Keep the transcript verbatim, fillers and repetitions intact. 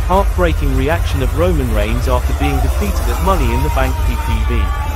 Heartbreaking reaction of Roman Reigns after being defeated at Money in the Bank P P V.